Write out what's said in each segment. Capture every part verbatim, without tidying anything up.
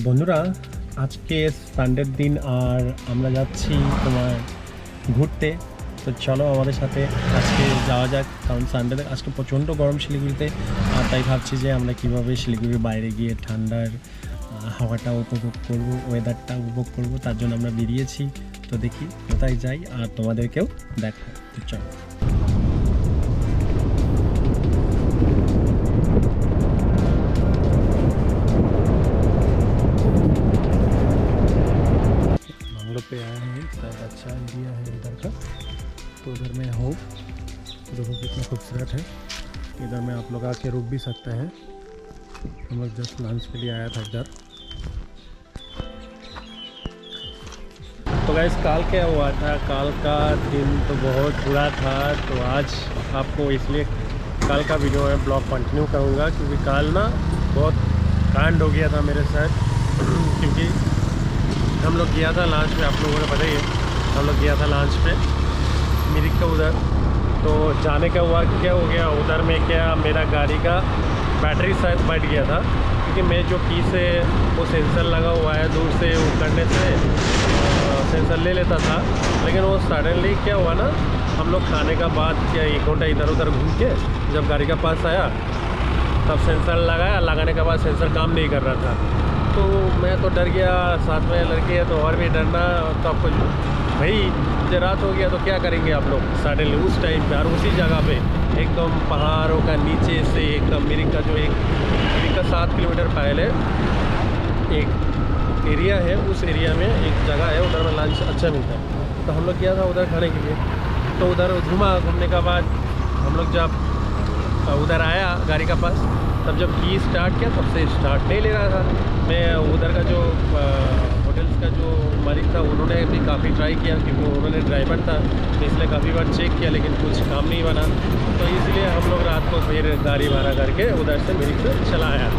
বন্ধুরা আজকে সানডের দিন আর আমরা যাচ্ছি তোমার ঘুরতে। তো চলো আমাদের সাথে আজকে যাওয়া যাক, কারণ সানডেতে আজকে প্রচণ্ড গরম শিলিগুড়িতে। আর তাই ভাবছি যে আমরা কীভাবে শিলিগুড়ির বাইরে গিয়ে ঠান্ডার হাওয়াটা উপভোগ করব, ওয়েদারটা উপভোগ করব, তার জন্য আমরা বেরিয়েছি। তো দেখি কোথায় যাই আর তোমাদেরকেও দেখাই। তো চলো। पे आए हैं, शायद अच्छा एरिया है इधर का। तो उधर में होप देखो कितना खूबसूरत है। इधर में आप लोग आके रुक भी सकते हैं। हम लोग जस्ट लंच के लिए आया था इधर। तो गाइस काल क्या हुआ था, काल का दिन तो बहुत बुरा था। तो आज आपको इसलिए काल का वीडियो में ब्लॉग कंटिन्यू करूँगा, क्योंकि काल ना बहुत कांड हो गया था मेरे साथ। क्योंकि हम लोग गया था लॉन्च पे, आप लोगों को पता ही है, हम लोग गया था लॉन्च पे मिरिक का उधर। तो जाने का हुआ क्या हो गया उधर में, क्या मेरा गाड़ी का बैटरी शायद बैठ गया था। क्योंकि मैं जो की से वो सेंसर लगा हुआ है, दूर से वो करने से सेंसर ले लेता था। लेकिन वो सडनली क्या हुआ ना, हम लोग खाने का बाद क्या एक घंटा इधर उधर घूम के जब गाड़ी का पास आया तब सेंसर लगाया। लगाने के बाद सेंसर काम नहीं कर रहा था। तो मैं तो डर गया, साथ में लड़के है तो और भी डरना। तो आपको भाई जब रात हो गया तो क्या करेंगे आप लोग सडनली उस टाइम पे और उसी जगह पे एकदम पहाड़ों का नीचे से एकदम मिरिक का जो एक मिरिक का सात किलोमीटर पहले एक एरिया है, उस एरिया में एक जगह है, उधर में लंच अच्छा मिलता है। तो हम लोग गया था उधर खाने के लिए। तो उधर घूमा, घूमने के बाद हम लोग जब उधर आया गाड़ी का पास, तब जब की स्टार्ट किया तब से स्टार्ट नहीं ले रहा था। मैं उधर का जो होटल्स का जो मालिक था उन्होंने भी काफ़ी ट्राई किया, क्योंकि उन्होंने ड्राइवर था तो इसलिए काफ़ी बार चेक किया, लेकिन कुछ काम नहीं बना। तो इसलिए हम लोग रात को फिर गाड़ी भाड़ा करके उधर से मिरिक से चला आया।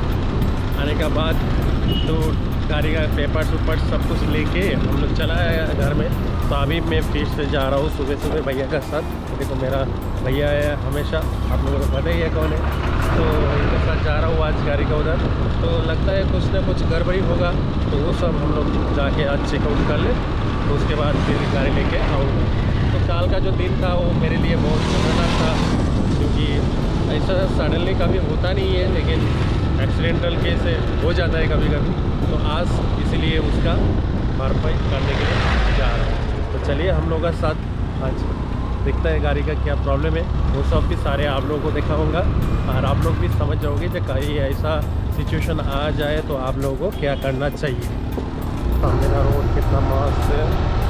आने के बाद तो गाड़ी का पेपर सुपर सब कुछ लेके हम लोग चला आया घर में। तो अभी मैं फिर से जा रहा हूँ सुबह सुबह भैया का साथ। देखो मेरा भैया है हमेशा, आप लोगों को पता ही है कौन है। तो इनके साथ जा रहा हूँ आज गाड़ी का उधर। तो लगता है कुछ ना कुछ गड़बड़ी होगा, तो वो सब हम लोग जाके आज चेकआउट कर ले। तो उसके बाद फिर गाड़ी लेके आऊँगा। तो काल का जो दिन था वो मेरे लिए बहुत खतरनाक था, क्योंकि ऐसा सडनली कभी होता नहीं है, लेकिन एक्सीडेंटल केस हो जाता है कभी कभी। तो आज इसीलिए उसका भरपाई करने के लिए जा रहा हूँ। तो चलिए हम लोग का साथ आज दिखता है गाड़ी का क्या प्रॉब्लम है, वो सब भी सारे आप लोगों को दिखाऊंगा। और आप लोग भी समझ जाओगे जब कहीं ऐसा सिचुएशन आ जाए तो आप लोगों को क्या करना चाहिए। मेरा रोड कितना मस्त है।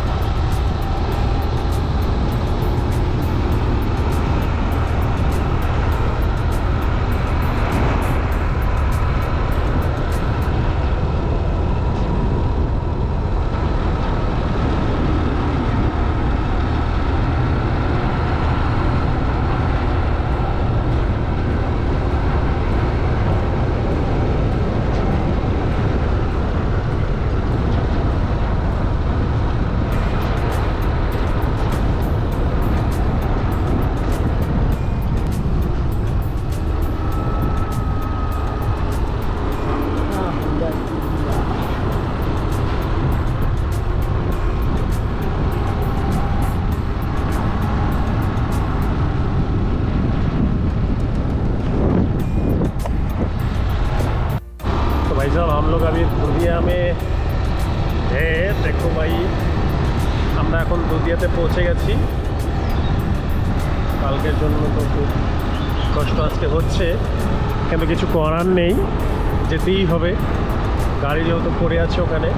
भाई साहब हम लोग अभी दुधिया में है। देखो भाई আমরা এখন দুধিয়াতে পৌঁছে গেছি। কালকের জন্য তো খুব কষ্ট আজকে হচ্ছে, কিন্তু কিছু করার নেই, যেতেই হবে। গাড়ি যেহেতু পড়ে আছে ওখানে।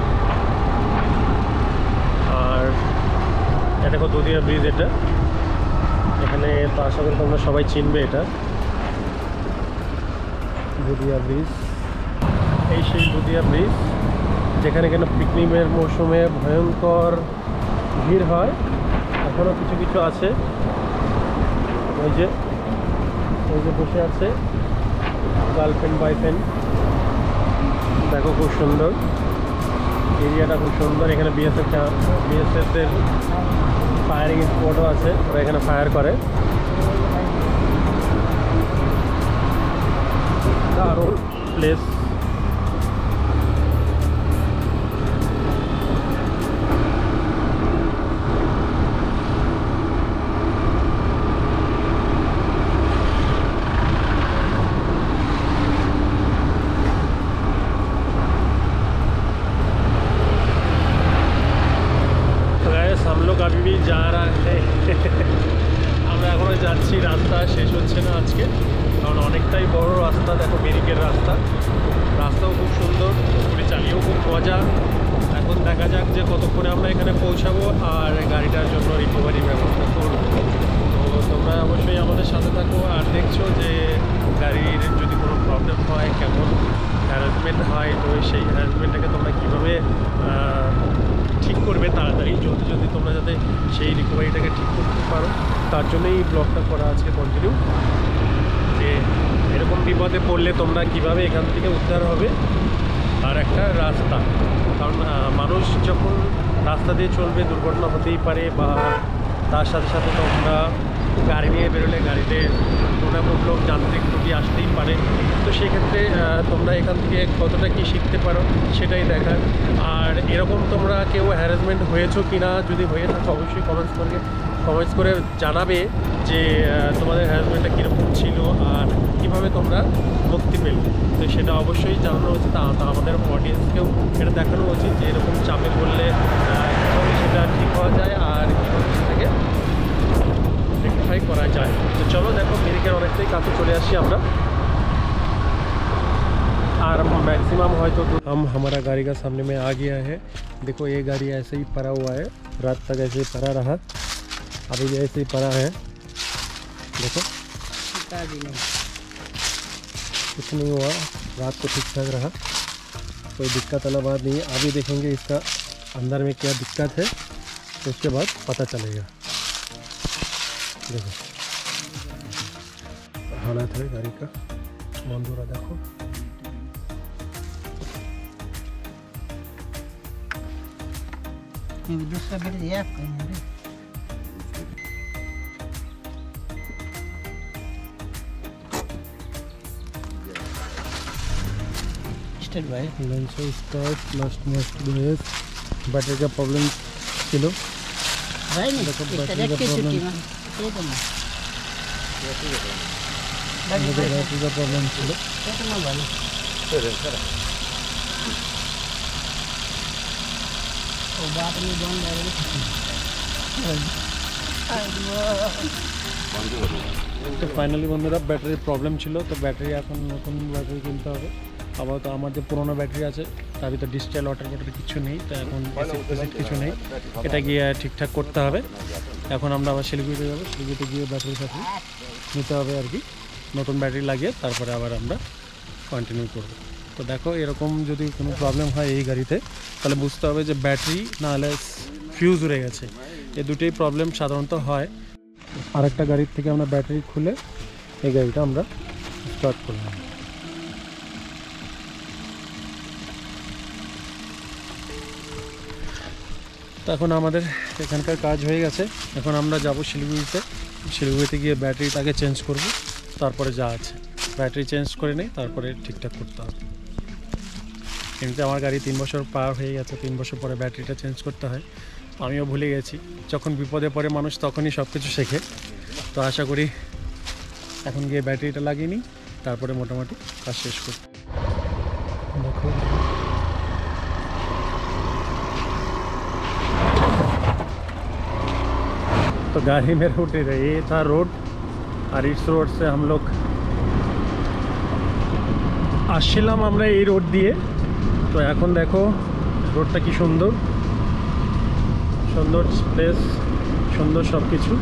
আর এটা দেখো দুধিয়া ব্রিজ, এটা এখানে তো আশা করি তোমরা সবাই চিনবে। এটা দুধিয়া ব্রিজ, এই সেই দুধিয়া ব্রিজ যেখানে কেন পিকনিকের মৌসুমে ভয়ঙ্কর ভিড় হয়। এখনও কিছু কিছু আছে, ওই যে ওই যে বসে আছে গার্লফ্রেন্ড বয়ফ্রেন্ড। দেখো খুব সুন্দর এরিয়াটা, খুব সুন্দর। এখানে বিএসএফ বিএসএফদের ফায়ারিং স্পটও আছে, ওরা এখানে ফায়ার করে। দারুণ প্লেস। আমরা এখনো যাচ্ছি, রাস্তা শেষ হচ্ছে না আজকে, কারণ অনেকটাই বড় রাস্তা। দেখো মেরিকের রাস্তা, রাস্তাও খুব সুন্দর, পুরী চালিয়েও খুব মজা। এখন দেখা যাক যে কতক্ষণে আমরা এখানে পৌঁছাবো আর গাড়িটার জন্য রিকভারি ব্যবস্থা করবো। তো তোমরা অবশ্যই আমাদের সাথে থাকো আর দেখছো যে গাড়ির যদি কোনো প্রবলেম হয়, কেমন হ্যারাসমেন্ট হয়, তো সেই হ্যারাসমেন্টটাকে তোমরা কীভাবে ঠিক করবে তাড়াতাড়ি, জলদি জলদি তোমরা যাতে সেই রিকভারিটাকে ঠিক করতে পারো, তার জন্যই এই ব্লগটা করা আজকে কন্টিনিউ, যে এরকম বিপদে পড়লে তোমরা কিভাবে এখান থেকে উদ্ধার হবে। আর একটা রাস্তা, কারণ মানুষ যখন রাস্তা দিয়ে চলবে দুর্ঘটনা হতেই পারে, বা তার সাথে সাথে তোমরা গাড়ি নিয়ে বেরোলে গাড়িতে তুলনামূলক যান্ত্রিক ত্রুটি আসতেই পারে। তো সেক্ষেত্রে তোমরা এখান থেকে কতটা কি শিখতে পারো সেটাই দেখার। আর এরকম তোমরা কেউ হ্যারাসমেন্ট হয়েছো কি না, যদি হয়ে থাকো অবশ্যই কমেন্টস করে কমেন্টস করে জানাবে যে তোমাদের হ্যারাসমেন্টটা কীরকম ছিল আর কীভাবে তোমরা মুক্তি পেলে। তো সেটা অবশ্যই জানানো উচিত, তা আমাদের অডিয়েন্সকেও এটা দেখানো উচিত যে এরকম চাপে পড়লে কীভাবে সেটা ঠিক হওয়া যায় আর কীভাবে সেটাকে रेक्टिफाई करा जाए। तो चलो देखो मेरिकेर अनेकटाई काছে चले आसি আমরা, और मैक्सिमम है तो हम हमारा गाड़ी का सामने में आ गया है। देखो ये गाड़ी ऐसे ही पड़ा हुआ है, रात तक ऐसे ही पड़ा रहा, अभी भी ऐसे ही पड़ा है। देखो कुछ नहीं हुआ, रात को ठीक ठाक रहा, कोई दिक्कत वाला बात नहीं है। अभी देखेंगे इसका अंदर में क्या दिक्कत है, तो उसके बाद पता चलेगा। देखो हालत है गाड़ी का, बंधुरा देखो दूसरा बेट दिया आपका स्टार्ट भाई lunch start last must base battery का प्रॉब्लम किलो भाई देखो बैटरी बैटरी का प्रॉब्लम बैटरी का प्रॉब्लम किलो तो फाइनली बंधुरा बैटरी प्रॉब्लम छिलो, तो बैटरी এখন নতুন ব্যাটারি কিনতে হবে। আপাতত আমার যে পুরনো ব্যাটারি আছে তার ভিতরে ডিজিটাল ওয়াটার ওয়াটার কিছু নেই, তো এখন বেসিক কিছু নেই, এটা গিয়ে ঠিকঠাক করতে হবে। এখন আমরা আবার শিলিগুড়িতে যাবো, শিলিগুড়িতে গিয়ে ব্যাটারি সাথে নিতে হবে আর কি, নতুন ব্যাটারি লাগিয়ে তারপরে আবার আমরা কন্টিনিউ করব। তো দেখো এরকম যদি কোনো প্রবলেম হয় এই গাড়িতে, তাহলে বুঝতে হবে যে ব্যাটারি না হলে ফিউজ উড়ে গেছে, এই দুটোই প্রবলেম সাধারণত হয়। আরেকটা গাড়ির থেকে আমরা ব্যাটারি খুলে এই গাড়িটা আমরা স্টার্ট করলাম। তো এখন আমাদের এখানকার কাজ হয়ে গেছে, এখন আমরা যাব শিলিগুড়িতে, শিলিগুড়িতে গিয়ে ব্যাটারিটাকে চেঞ্জ করব, তারপরে যা আছে ব্যাটারি চেঞ্জ করে নেই, তারপরে ঠিকঠাক করতে হবে। কিন্তু আমার গাড়ি তিন বছর পার হয়ে গেছে, তিন বছর পরে ব্যাটারিটা চেঞ্জ করতে হয়, আমিও ভুলে গেছি। যখন বিপদে পড়ে মানুষ তখনই সব কিছু শেখে। তো আশা করি এখন গিয়ে ব্যাটারিটা লাগিয়ে নিই, তারপরে মোটামুটি কাজ শেষ করি। দেখো तो गाड़ी में रूट ही रही, ये था रोड, और इस रोड से हम लोग আসছিলাম আমরা এই রোড দিয়ে। তো এখন দেখো রোডটা কি সুন্দর, সুন্দর প্লেস, সুন্দর সব কিছু,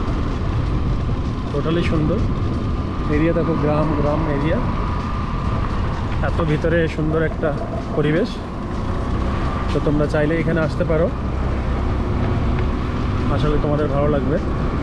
টোটালি সুন্দর এরিয়া। দেখো গ্রাম গ্রাম এরিয়া, এত ভিতরে সুন্দর একটা পরিবেশ। তো তোমরা চাইলে এখানে আসতে পারো, আশা করি তোমাদের ভালো লাগবে।